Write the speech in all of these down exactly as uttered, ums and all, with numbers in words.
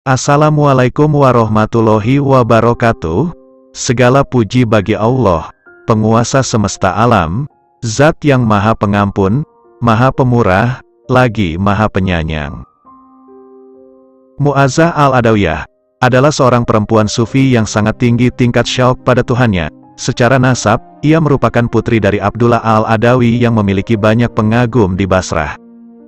Assalamualaikum warahmatullahi wabarakatuh. Segala puji bagi Allah, penguasa semesta alam, Zat yang Maha Pengampun, Maha Pemurah, lagi Maha Penyayang. Mu'azzah al-Adawiyah adalah seorang perempuan sufi yang sangat tinggi tingkat syauq pada Tuhannya. Secara nasab, ia merupakan putri dari Abdullah al-Adawi yang memiliki banyak pengagum di Basrah.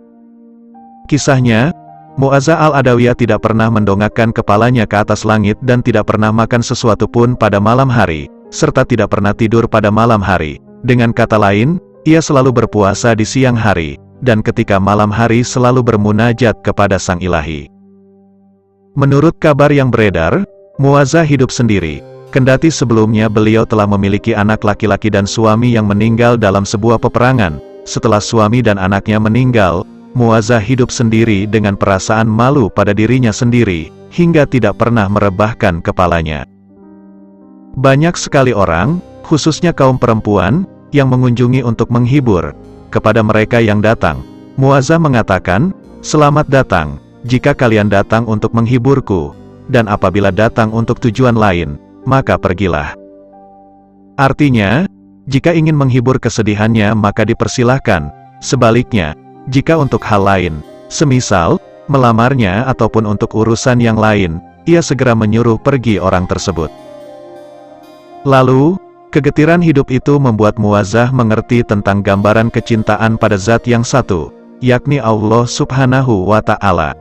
Kisahnya, Mu'azzah al-Adawiyah tidak pernah mendongakkan kepalanya ke atas langit dan tidak pernah makan sesuatu pun pada malam hari, serta tidak pernah tidur pada malam hari. Dengan kata lain, ia selalu berpuasa di siang hari, dan ketika malam hari selalu bermunajat kepada Sang Ilahi. Menurut kabar yang beredar, Mu'azzah hidup sendiri, kendati sebelumnya beliau telah memiliki anak laki-laki dan suami yang meninggal dalam sebuah peperangan. Setelah suami dan anaknya meninggal, Mu'azzah hidup sendiri dengan perasaan malu pada dirinya sendiri, hingga tidak pernah merebahkan kepalanya. Banyak sekali orang, khususnya kaum perempuan, yang mengunjungi untuk menghibur. Kepada mereka yang datang, Mu'azzah mengatakan, "Selamat datang, jika kalian datang untuk menghiburku, dan apabila datang untuk tujuan lain, maka pergilah." Artinya, jika ingin menghibur kesedihannya maka dipersilahkan. Sebaliknya, jika untuk hal lain, semisal, melamarnya ataupun untuk urusan yang lain, ia segera menyuruh pergi orang tersebut. Lalu, kegetiran hidup itu membuat Mu'azzah mengerti tentang gambaran kecintaan pada Zat yang satu, yakni Allah Subhanahu wa Ta'ala.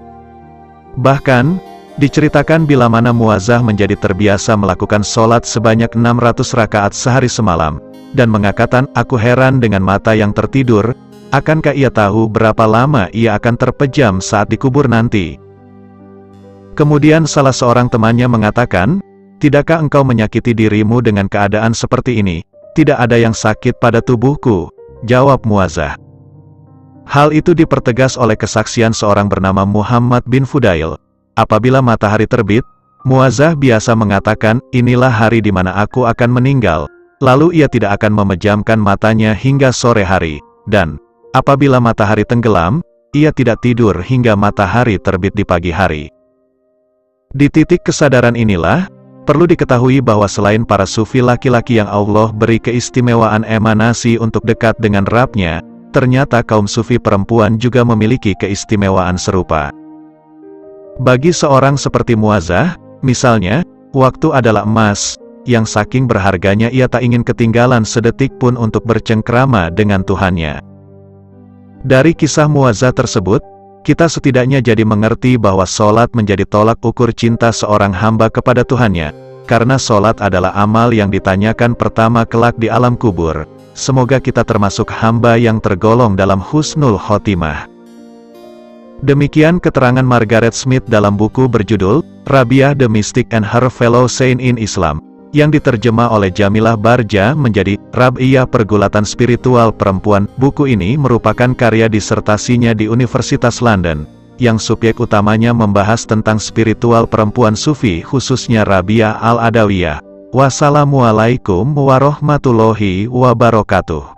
Bahkan, diceritakan bila mana Mu'azzah menjadi terbiasa melakukan sholat sebanyak enam ratus rakaat sehari semalam, dan mengatakan, "Aku heran dengan mata yang tertidur, akankah ia tahu berapa lama ia akan terpejam saat dikubur nanti?" Kemudian salah seorang temannya mengatakan, "Tidakkah engkau menyakiti dirimu dengan keadaan seperti ini?" "Tidak ada yang sakit pada tubuhku," jawab Mu'azzah. Hal itu dipertegas oleh kesaksian seorang bernama Muhammad bin Fudail. Apabila matahari terbit, Mu'azzah biasa mengatakan, "Inilah hari di mana aku akan meninggal." Lalu ia tidak akan memejamkan matanya hingga sore hari, dan apabila matahari tenggelam, ia tidak tidur hingga matahari terbit di pagi hari. Di titik kesadaran inilah, perlu diketahui bahwa selain para sufi laki-laki yang Allah beri keistimewaan emanasi untuk dekat dengan Rabb-nya, ternyata kaum sufi perempuan juga memiliki keistimewaan serupa. Bagi seorang seperti Mu'azzah, misalnya, waktu adalah emas, yang saking berharganya ia tak ingin ketinggalan sedetik pun untuk bercengkrama dengan Tuhannya. Dari kisah Mu'azzah tersebut, kita setidaknya jadi mengerti bahwa sholat menjadi tolak ukur cinta seorang hamba kepada Tuhannya, karena sholat adalah amal yang ditanyakan pertama kelak di alam kubur. Semoga kita termasuk hamba yang tergolong dalam husnul khotimah. Demikian keterangan Margaret Smith dalam buku berjudul, Rabiah the Mystic and Her Fellow Saint in Islam, yang diterjemah oleh Jamilah Barja menjadi Rabiah Pergulatan Spiritual Perempuan. Buku ini merupakan karya disertasinya di Universitas London, yang subjek utamanya membahas tentang spiritual perempuan sufi khususnya Rabiah al-Adawiyah. Wassalamualaikum warahmatullahi wabarakatuh.